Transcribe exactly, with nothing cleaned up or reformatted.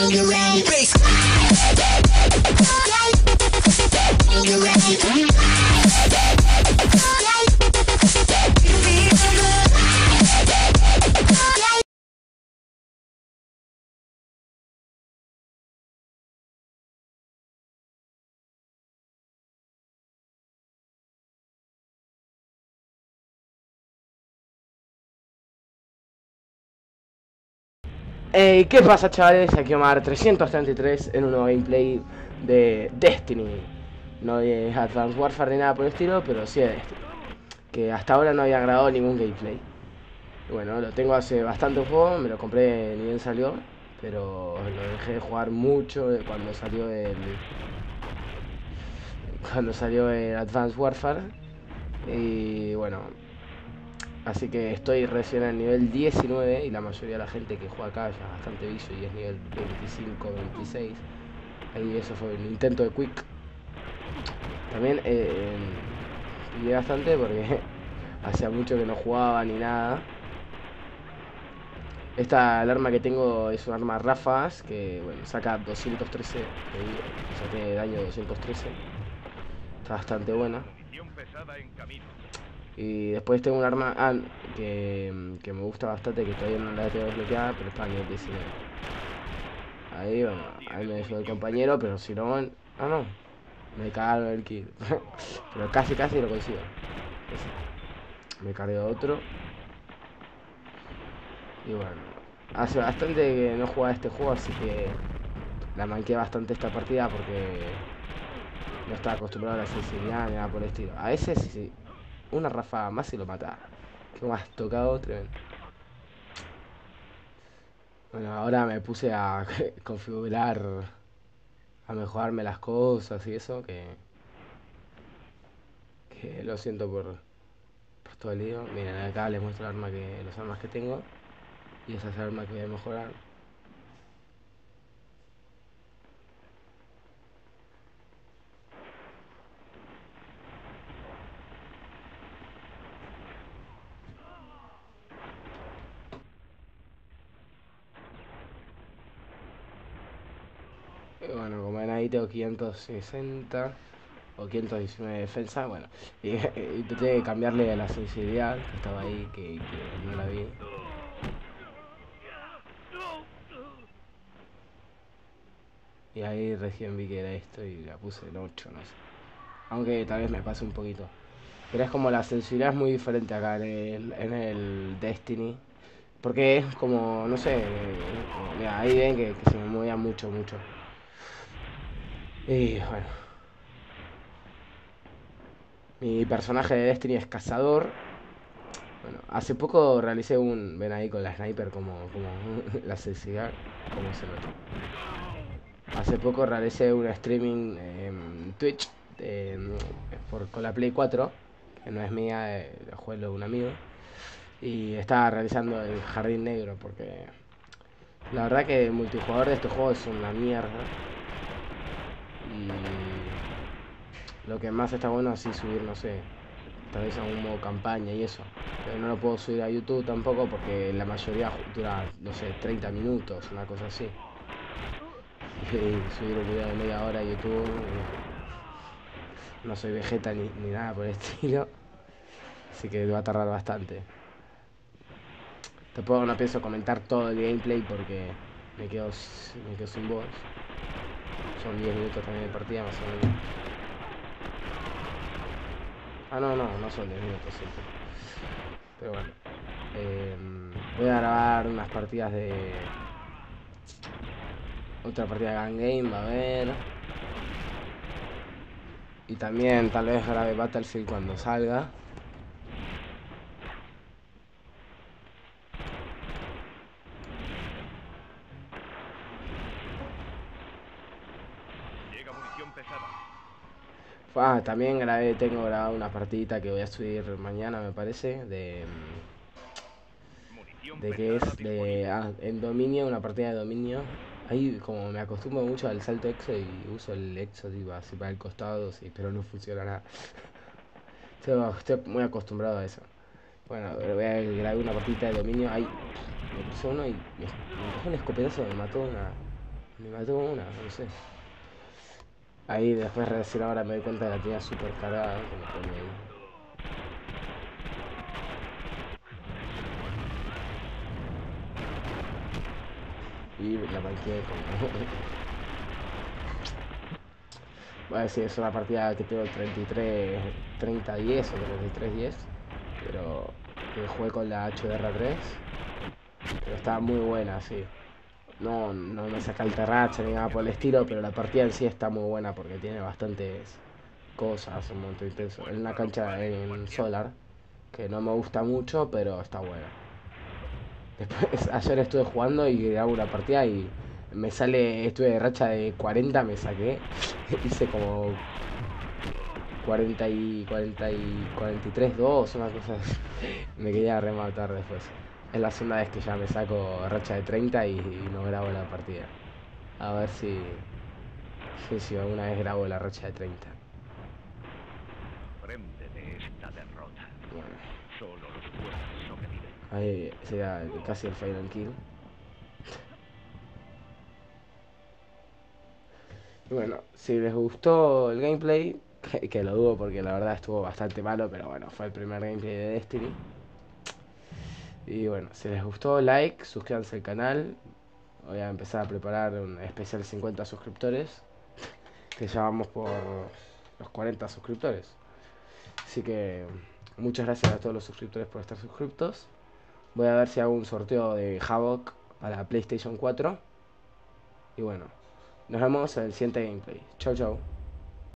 Hey, ¿qué pasa, chavales? Aquí Omar trescientos treinta y tres en un nuevo gameplay de Destiny. No de Advanced Warfare ni nada por el estilo, pero sí de Destiny, que hasta ahora no había grabado ningún gameplay. Bueno, lo tengo hace bastante juego, me lo compré ni bien salió, pero lo dejé de jugar mucho cuando salió el... Cuando salió el Advanced Warfare. Y bueno, así que estoy recién en nivel diecinueve y la mayoría de la gente que juega acá ya bastante vicio y es nivel veinticinco, veintiséis. Ahí eso fue un intento de quick. También eh, pillé bastante porque hacía mucho que no jugaba ni nada. Esta alarma que tengo es un arma ráfagas que bueno, saca doscientos trece, o sea, tiene daño doscientos trece. Está bastante buena. Y después tengo un arma ah, que, que me gusta bastante, que todavía no la tengo desbloqueada, pero está a nivel diecinueve. Ahí, bueno, ahí me dejó el compañero, pero si no... Ah, no. Me cagaron el kill. Pero casi, casi lo consigo. Me cargué otro. Y bueno, hace bastante que no jugaba este juego, así que la manqué bastante esta partida porque no estaba acostumbrado a la sensibilidad ni nada por el estilo. A veces, sí, una ráfaga más y lo mataba. Que más tocado, tremendo. Bueno, ahora me puse a configurar, a mejorarme las cosas y eso, que, que lo siento por, por todo el lío. Miren, acá les muestro el arma que, los armas que tengo. Y esa es el arma que voy a mejorar. Y bueno, como ven ahí tengo quinientos sesenta o quinientos diecinueve de defensa, bueno. Y, y tengo que cambiarle a la sensibilidad, que estaba ahí, que, que no la vi. Y ahí recién vi que era esto y la puse en ocho, no sé. Aunque tal vez me pase un poquito. Pero es como la sensibilidad es muy diferente acá en el, en el Destiny. Porque es como, no sé, eh, mira, ahí ven que, que se me movía mucho, mucho. Y bueno, mi personaje de Destiny es cazador. Bueno, hace poco realicé un, ven ahí con la sniper como, como la sensibilidad, como se nota. Hace poco realicé un streaming en Twitch eh, por, con la Play cuatro, que no es mía, eh, la juego de un amigo. Y estaba realizando el jardín negro porque la verdad que el multijugador de este juego es una mierda. Y lo que más está bueno es así subir, no sé, tal vez a un modo campaña y eso. Pero no lo puedo subir a YouTube tampoco porque la mayoría dura, no sé, treinta minutos, una cosa así. Y subir un video de media hora a YouTube, no soy Vegeta ni, ni nada por el estilo. Así que va a tardar bastante. Tampoco no pienso comentar todo el gameplay porque me quedo, me quedo sin voz. Son diez minutos también de partida más o menos. Ah, no, no, no son diez minutos siempre. Pero bueno. Eh, voy a grabar unas partidas de... Otra partida de Gun Game, va a ver. Y también tal vez grabe Battlefield cuando salga. Ah, también grabé, tengo grabado una partidita que voy a subir mañana, me parece, de... ¿De qué es? De... Ah, en dominio, una partida de dominio. Ahí como me acostumbro mucho al salto exo y uso el exo tipo, así para el costado, sí, pero no funciona nada. Estoy, estoy muy acostumbrado a eso. Bueno, voy a grabar una partidita de dominio. Ahí me puso uno y me, me cogió un escopetazo, me mató una, Me mató una, no sé. Ahí después recién ahora me doy cuenta que la tenía súper cargada, como pone ahí. Y la manqué como... Voy a decir, es una partida que tengo treinta y tres, treinta diez o treinta y tres diez. Pero que jugué con la H D R tres. Pero está muy buena, sí. No, no me saca el terracha ni nada por el estilo, pero la partida en sí está muy buena porque tiene bastantes cosas, un montón intenso. En una cancha en Solar, que no me gusta mucho, pero está buena. Después, ayer estuve jugando y hago una partida y me sale, estuve de racha de cuarenta, me saqué. Hice como cuarenta y cuarenta y cuarenta y tres dos, una cosa así. Me quería rematar después. Es la segunda vez que ya me saco racha de treinta y, y no grabo la partida. A ver si, si, si alguna vez grabo la racha de treinta. Aprende de esta derrota. Bueno, Solo los fuertes sobreviven. ahí sería el- casi el final kill. Y bueno, si les gustó el gameplay, que, que lo dudo porque la verdad estuvo bastante malo, pero bueno, fue el primer gameplay de Destiny. Y bueno, si les gustó, like, suscríbanse al canal. Voy a empezar a preparar un especial cincuenta suscriptores, que ya vamos por los cuarenta suscriptores. Así que muchas gracias a todos los suscriptores por estar suscriptos. Voy a ver si hago un sorteo de Havoc para PlayStation cuatro. Y bueno, nos vemos en el siguiente gameplay. Chau chau.